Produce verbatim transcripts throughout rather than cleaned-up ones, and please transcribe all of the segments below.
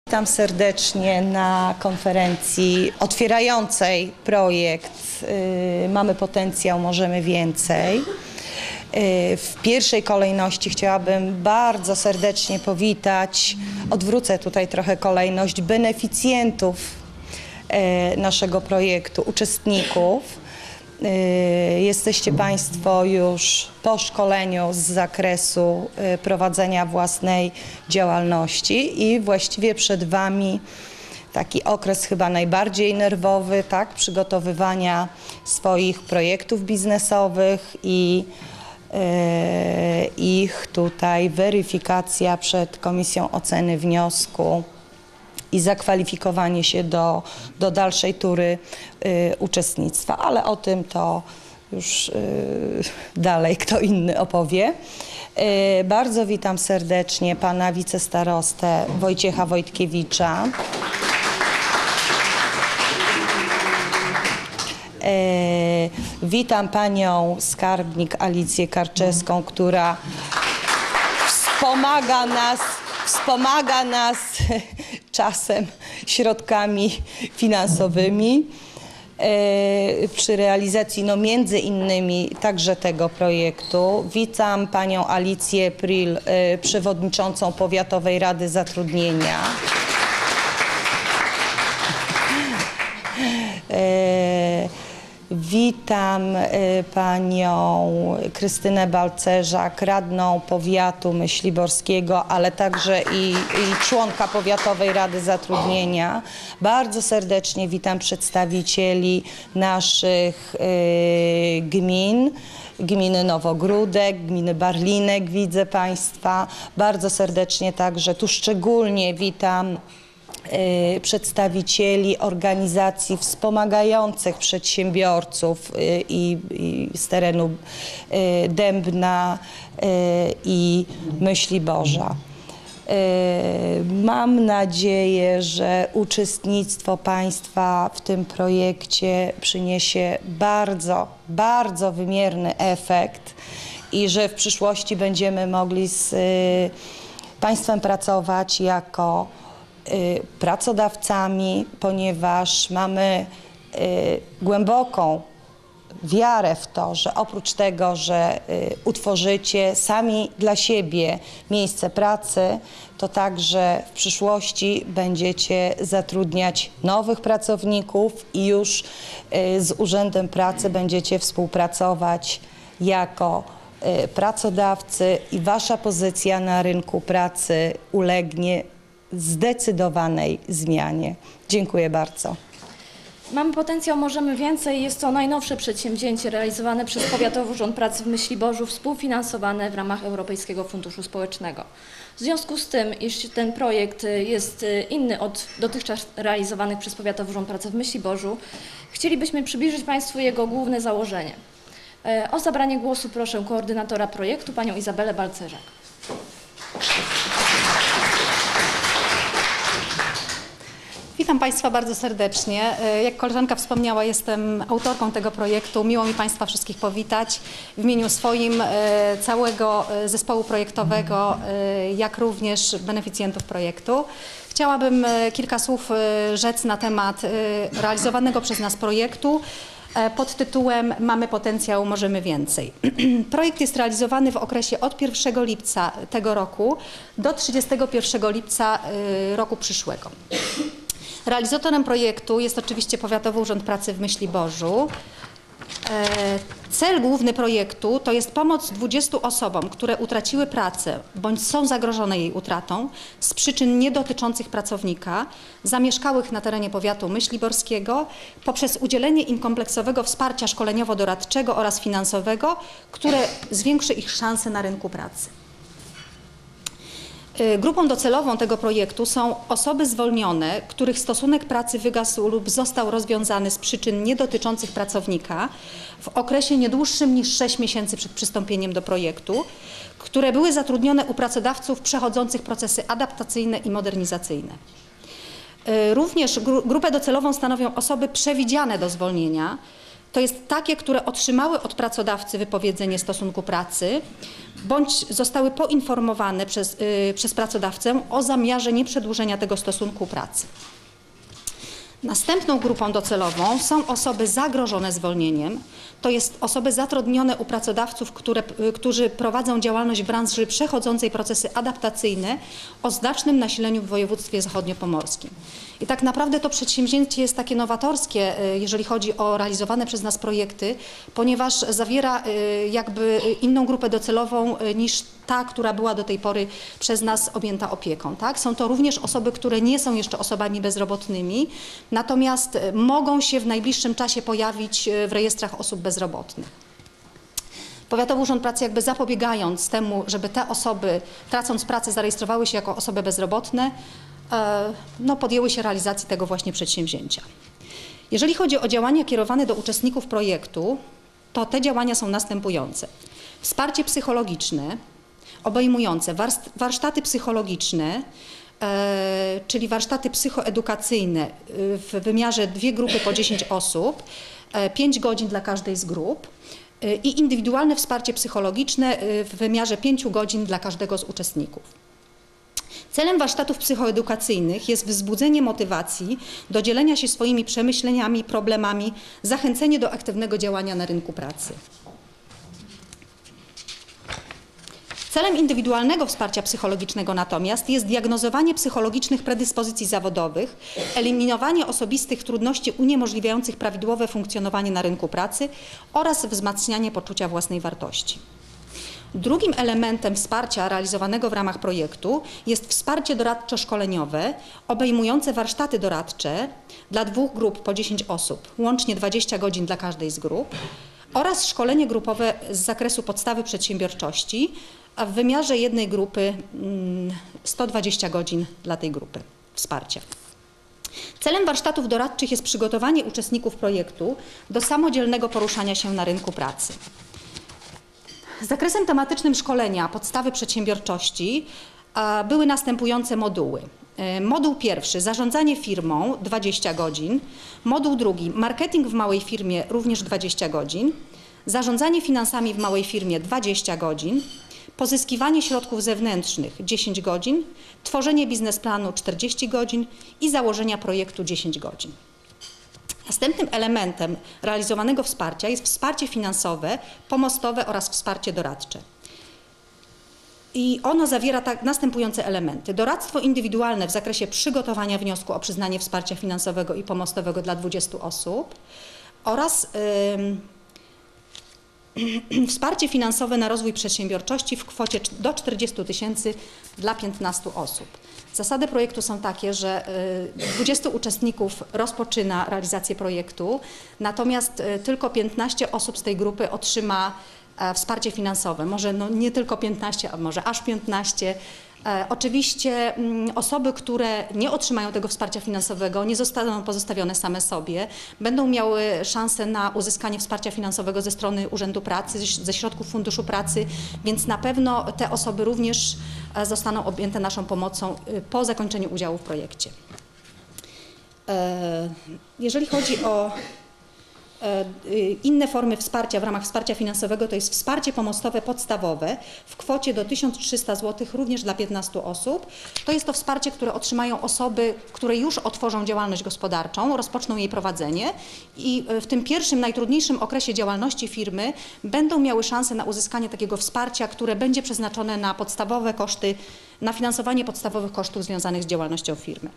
Witam serdecznie na konferencji otwierającej projekt yy, Mamy potencjał, możemy więcej. Yy, w pierwszej kolejności chciałabym bardzo serdecznie powitać, odwrócę tutaj trochę kolejność, beneficjentów yy, naszego projektu, uczestników. Jesteście Państwo już po szkoleniu z zakresu prowadzenia własnej działalności i właściwie przed Wami taki okres chyba najbardziej nerwowy, tak, przygotowywania swoich projektów biznesowych i e, ich tutaj weryfikacja przed Komisją Oceny Wniosku i zakwalifikowanie się do, do dalszej tury y, uczestnictwa, ale o tym to już y, dalej kto inny opowie. Y, bardzo witam serdecznie pana wicestarostę Wojciecha Wojtkiewicza. Y, witam panią skarbnik Alicję Karczewską, która wspomaga nas Wspomaga nas czasem środkami finansowymi e, przy realizacji no między innymi także tego projektu. Witam panią Alicję Pril, e, przewodniczącą Powiatowej Rady Zatrudnienia. E, Witam y, panią Krystynę Balcerzak, radną powiatu myśliborskiego, ale także i, i członka Powiatowej Rady Zatrudnienia. Bardzo serdecznie witam przedstawicieli naszych y, gmin. Gminy Nowogródek, gminy Barlinek, widzę Państwa. Bardzo serdecznie także tu szczególnie witam Y, przedstawicieli organizacji wspomagających przedsiębiorców y, i, i z terenu y, Dębna y, i Myśliborza. Y, mam nadzieję, że uczestnictwo Państwa w tym projekcie przyniesie bardzo, bardzo wymierny efekt i że w przyszłości będziemy mogli z y, Państwem pracować jako pracodawcami, ponieważ mamy y, głęboką wiarę w to, że oprócz tego, że y, utworzycie sami dla siebie miejsce pracy, to także w przyszłości będziecie zatrudniać nowych pracowników i już y, z Urzędem Pracy będziecie współpracować jako y, pracodawcy i wasza pozycja na rynku pracy ulegnie zdecydowanej zmianie. Dziękuję bardzo. Mamy potencjał, możemy więcej. Jest to najnowsze przedsięwzięcie realizowane przez Powiatowy Urząd Pracy w Myśliborzu, współfinansowane w ramach Europejskiego Funduszu Społecznego. W związku z tym, jeśli ten projekt jest inny od dotychczas realizowanych przez Powiatowy Urząd Pracy w Myśliborzu, chcielibyśmy przybliżyć Państwu jego główne założenie. O zabranie głosu proszę koordynatora projektu, panią Izabelę Balcerzak. Witam Państwa bardzo serdecznie. Jak koleżanka wspomniała, jestem autorką tego projektu. Miło mi Państwa wszystkich powitać w imieniu swoim, całego zespołu projektowego, jak również beneficjentów projektu. Chciałabym kilka słów rzec na temat realizowanego przez nas projektu pod tytułem Mamy potencjał, możemy więcej. Projekt jest realizowany w okresie od pierwszego lipca tego roku do trzydziestego pierwszego lipca roku przyszłego. Realizatorem projektu jest oczywiście Powiatowy Urząd Pracy w Myśliborzu. Cel główny projektu to jest pomoc dwudziestu osobom, które utraciły pracę bądź są zagrożone jej utratą z przyczyn nie dotyczących pracownika, zamieszkałych na terenie powiatu myśliborskiego poprzez udzielenie im kompleksowego wsparcia szkoleniowo-doradczego oraz finansowego, które zwiększy ich szanse na rynku pracy. Grupą docelową tego projektu są osoby zwolnione, których stosunek pracy wygasł lub został rozwiązany z przyczyn nie dotyczących pracownika w okresie nie dłuższym niż sześć miesięcy przed przystąpieniem do projektu, które były zatrudnione u pracodawców przechodzących procesy adaptacyjne i modernizacyjne. Również grupę docelową stanowią osoby przewidziane do zwolnienia, to jest takie, które otrzymały od pracodawcy wypowiedzenie stosunku pracy, bądź zostały poinformowane przez, yy, przez pracodawcę o zamiarze nieprzedłużenia tego stosunku pracy. Następną grupą docelową są osoby zagrożone zwolnieniem, to jest osoby zatrudnione u pracodawców, które, którzy prowadzą działalność w branży przechodzącej procesy adaptacyjne o znacznym nasileniu w województwie zachodniopomorskim. I tak naprawdę to przedsięwzięcie jest takie nowatorskie, jeżeli chodzi o realizowane przez nas projekty, ponieważ zawiera jakby inną grupę docelową niż ta, która była do tej pory przez nas objęta opieką. Tak? Są to również osoby, które nie są jeszcze osobami bezrobotnymi, natomiast mogą się w najbliższym czasie pojawić w rejestrach osób bezrobotnych. Powiatowy Urząd Pracy, jakby zapobiegając temu, żeby te osoby, tracąc pracę, zarejestrowały się jako osoby bezrobotne, no, podjęły się realizacji tego właśnie przedsięwzięcia. Jeżeli chodzi o działania kierowane do uczestników projektu, to te działania są następujące. Wsparcie psychologiczne, obejmujące warsztaty psychologiczne, e, czyli warsztaty psychoedukacyjne w wymiarze dwie grupy po dziesięć osób, e, pięć godzin dla każdej z grup e, i indywidualne wsparcie psychologiczne w wymiarze pięciu godzin dla każdego z uczestników. Celem warsztatów psychoedukacyjnych jest wzbudzenie motywacji do dzielenia się swoimi przemyśleniami, problemami, zachęcenie do aktywnego działania na rynku pracy. Celem indywidualnego wsparcia psychologicznego natomiast jest diagnozowanie psychologicznych predyspozycji zawodowych, eliminowanie osobistych trudności uniemożliwiających prawidłowe funkcjonowanie na rynku pracy oraz wzmacnianie poczucia własnej wartości. Drugim elementem wsparcia realizowanego w ramach projektu jest wsparcie doradczo-szkoleniowe obejmujące warsztaty doradcze dla dwóch grup po dziesięć osób, łącznie dwadzieścia godzin dla każdej z grup, oraz szkolenie grupowe z zakresu podstawy przedsiębiorczości, a w wymiarze jednej grupy sto dwadzieścia godzin dla tej grupy wsparcia. Celem warsztatów doradczych jest przygotowanie uczestników projektu do samodzielnego poruszania się na rynku pracy. Zakresem tematycznym szkolenia podstawy przedsiębiorczości były następujące moduły. Moduł pierwszy, zarządzanie firmą, dwadzieścia godzin. Moduł drugi, marketing w małej firmie, również dwadzieścia godzin. Zarządzanie finansami w małej firmie, dwadzieścia godzin. Pozyskiwanie środków zewnętrznych, dziesięć godzin. Tworzenie biznesplanu, czterdzieści godzin i założenia projektu, dziesięć godzin. Następnym elementem realizowanego wsparcia jest wsparcie finansowe, pomostowe oraz wsparcie doradcze. I ono zawiera tak następujące elementy. Doradztwo indywidualne w zakresie przygotowania wniosku o przyznanie wsparcia finansowego i pomostowego dla dwudziestu osób oraz yy, wsparcie finansowe na rozwój przedsiębiorczości w kwocie do czterdziestu tysięcy dla piętnastu osób. Zasady projektu są takie, że dwudziestu uczestników rozpoczyna realizację projektu, natomiast tylko piętnaście osób z tej grupy otrzyma wsparcie finansowe. Może no nie tylko piętnaście, a może aż piętnaście. Oczywiście osoby, które nie otrzymają tego wsparcia finansowego, nie zostaną pozostawione same sobie, będą miały szansę na uzyskanie wsparcia finansowego ze strony Urzędu Pracy, ze środków Funduszu Pracy, więc na pewno te osoby również zostaną objęte naszą pomocą po zakończeniu udziału w projekcie. Jeżeli chodzi o inne formy wsparcia w ramach wsparcia finansowego, to jest wsparcie pomostowe podstawowe w kwocie do tysiąc trzysta złotych również dla piętnastu osób. To jest to wsparcie, które otrzymają osoby, które już otworzą działalność gospodarczą, rozpoczną jej prowadzenie i w tym pierwszym, najtrudniejszym okresie działalności firmy będą miały szansę na uzyskanie takiego wsparcia, które będzie przeznaczone na podstawowe koszty, na finansowanie podstawowych kosztów związanych z działalnością firmy.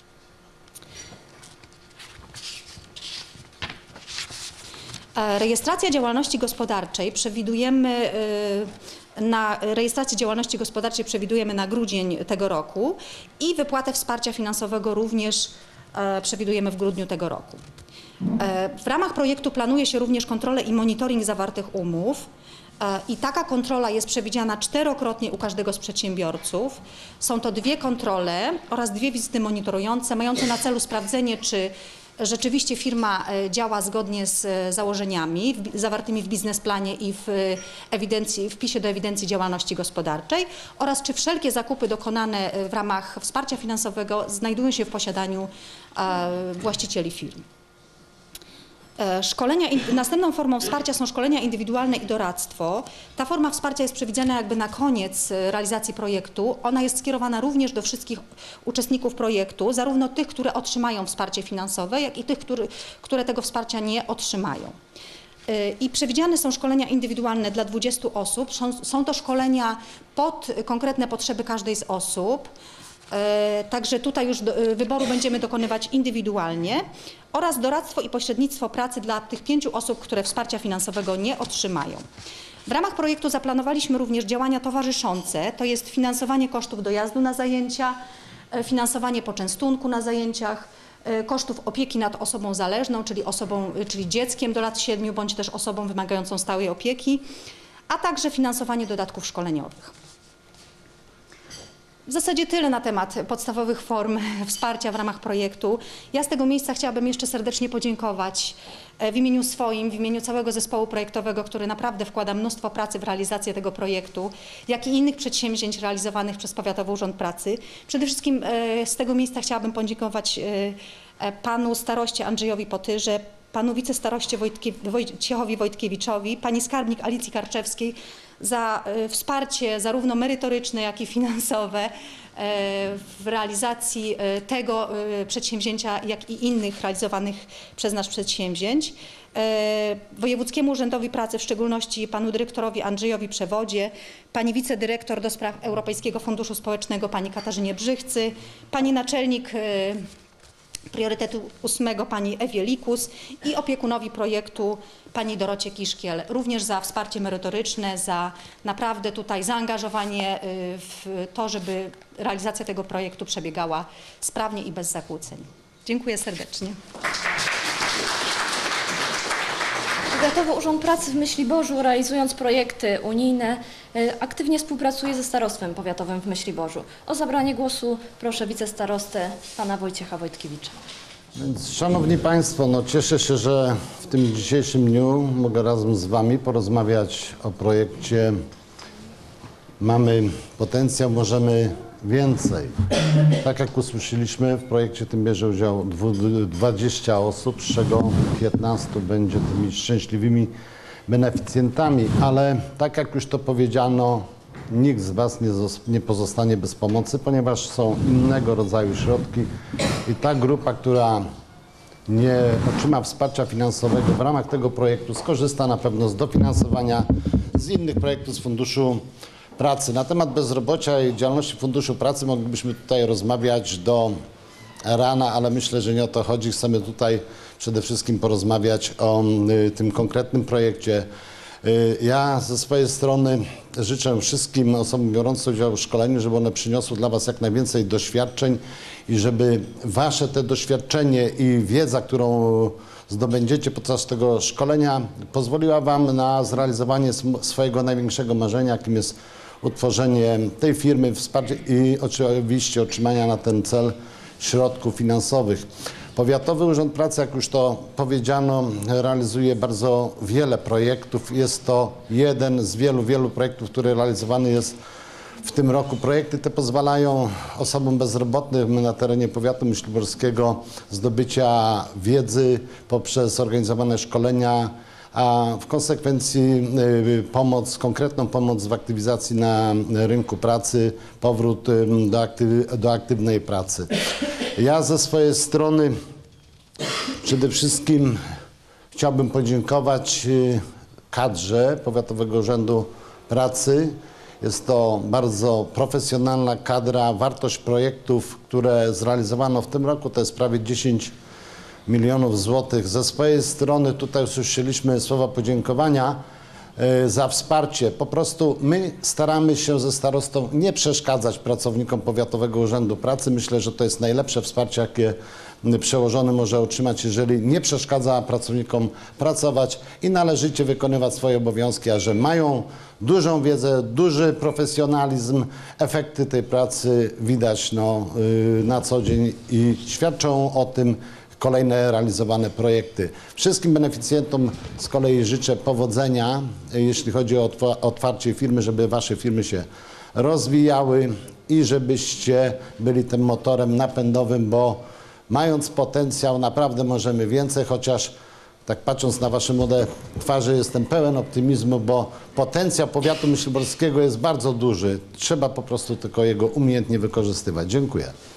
Rejestracja działalności gospodarczej przewidujemy na rejestrację działalności gospodarczej przewidujemy na grudzień tego roku i wypłatę wsparcia finansowego również przewidujemy w grudniu tego roku. W ramach projektu planuje się również kontrolę i monitoring zawartych umów i taka kontrola jest przewidziana czterokrotnie u każdego z przedsiębiorców. Są to dwie kontrole oraz dwie wizyty monitorujące mające na celu sprawdzenie, czy rzeczywiście firma działa zgodnie z założeniami zawartymi w biznesplanie i w ewidencji, wpisie do ewidencji działalności gospodarczej oraz czy wszelkie zakupy dokonane w ramach wsparcia finansowego znajdują się w posiadaniu właścicieli firm. Szkolenia, następną formą wsparcia są szkolenia indywidualne i doradztwo. Ta forma wsparcia jest przewidziana jakby na koniec realizacji projektu. Ona jest skierowana również do wszystkich uczestników projektu, zarówno tych, które otrzymają wsparcie finansowe, jak i tych, które, które tego wsparcia nie otrzymają. I przewidziane są szkolenia indywidualne dla dwudziestu osób. Są, są to szkolenia pod konkretne potrzeby każdej z osób. Także tutaj już do, wyboru będziemy dokonywać indywidualnie, oraz doradztwo i pośrednictwo pracy dla tych pięciu osób, które wsparcia finansowego nie otrzymają. W ramach projektu zaplanowaliśmy również działania towarzyszące, to jest finansowanie kosztów dojazdu na zajęcia, finansowanie poczęstunku na zajęciach, kosztów opieki nad osobą zależną, czyli, osobą, czyli dzieckiem do lat siedmiu, bądź też osobą wymagającą stałej opieki, a także finansowanie dodatków szkoleniowych. W zasadzie tyle na temat podstawowych form wsparcia w ramach projektu. Ja z tego miejsca chciałabym jeszcze serdecznie podziękować w imieniu swoim, w imieniu całego zespołu projektowego, który naprawdę wkłada mnóstwo pracy w realizację tego projektu, jak i innych przedsięwzięć realizowanych przez Powiatowy Urząd Pracy. Przede wszystkim z tego miejsca chciałabym podziękować panu staroście Andrzejowi Potyrze, panu wicestaroście Wojtkie, Wojciechowi Wojtkiewiczowi, pani skarbnik Alicji Karczewskiej za wsparcie zarówno merytoryczne, jak i finansowe w realizacji tego przedsięwzięcia, jak i innych realizowanych przez nas przedsięwzięć. Wojewódzkiemu Urzędowi Pracy, w szczególności panu dyrektorowi Andrzejowi Przewodzie, pani wicedyrektor do spraw Europejskiego Funduszu Społecznego, pani Katarzynie Brzychcy, pani naczelnik priorytetu ósmego pani Ewie Likus i opiekunowi projektu pani Dorocie Kiszkiel, również za wsparcie merytoryczne, za naprawdę tutaj zaangażowanie w to, żeby realizacja tego projektu przebiegała sprawnie i bez zakłóceń. Dziękuję serdecznie. Powiatowy Urząd Pracy w Myśliborzu, realizując projekty unijne, aktywnie współpracuje ze Starostwem Powiatowym w Myśliborzu. O zabranie głosu proszę wicestarostę pana Wojciecha Wojtkiewicza. Więc, szanowni Państwo, no cieszę się, że w tym dzisiejszym dniu mogę razem z Wami porozmawiać o projekcie Mamy potencjał, możemy więcej. Tak jak usłyszeliśmy, w projekcie tym bierze udział dwadzieścia osób, z czego piętnastu będzie tymi szczęśliwymi beneficjentami, ale tak jak już to powiedziano, nikt z Was nie, nie pozostanie bez pomocy, ponieważ są innego rodzaju środki i ta grupa, która nie otrzyma wsparcia finansowego w ramach tego projektu, skorzysta na pewno z dofinansowania z innych projektów z Funduszu Pracy. Na temat bezrobocia i działalności Funduszu Pracy moglibyśmy tutaj rozmawiać do rana, ale myślę, że nie o to chodzi. Chcemy tutaj przede wszystkim porozmawiać o y, tym konkretnym projekcie. Y, ja ze swojej strony życzę wszystkim osobom biorącym udział w szkoleniu, żeby one przyniosły dla Was jak najwięcej doświadczeń i żeby Wasze te doświadczenie i wiedza, którą zdobędziecie podczas tego szkolenia, pozwoliła Wam na zrealizowanie swojego największego marzenia, jakim jest utworzenie tej firmy, wsparcie i oczywiście otrzymania na ten cel środków finansowych. Powiatowy Urząd Pracy, jak już to powiedziano, realizuje bardzo wiele projektów. Jest to jeden z wielu, wielu projektów, który realizowany jest w tym roku. Projekty te pozwalają osobom bezrobotnym na terenie powiatu myśliborskiego zdobycia wiedzy poprzez organizowane szkolenia, a w konsekwencji pomoc, konkretną pomoc w aktywizacji na rynku pracy, powrót do, aktyw, do aktywnej pracy. Ja ze swojej strony przede wszystkim chciałbym podziękować kadrze Powiatowego Urzędu Pracy. Jest to bardzo profesjonalna kadra. Wartość projektów, które zrealizowano w tym roku, to jest prawie dziesięć milionów złotych. Ze swojej strony tutaj usłyszeliśmy słowa podziękowania za wsparcie. Po prostu my staramy się ze starostą nie przeszkadzać pracownikom Powiatowego Urzędu Pracy. Myślę, że to jest najlepsze wsparcie, jakie przełożony może otrzymać, jeżeli nie przeszkadza pracownikom pracować i należycie wykonywać swoje obowiązki, a że mają dużą wiedzę, duży profesjonalizm, efekty tej pracy widać no, na co dzień i świadczą o tym kolejne realizowane projekty. Wszystkim beneficjentom z kolei życzę powodzenia, jeśli chodzi o otwarcie firmy, żeby Wasze firmy się rozwijały i żebyście byli tym motorem napędowym, bo mając potencjał naprawdę możemy więcej, chociaż Tak patrząc na wasze młode twarze, jestem pełen optymizmu, bo potencjał powiatu myśliborskiego jest bardzo duży. Trzeba po prostu tylko jego umiejętnie wykorzystywać. Dziękuję.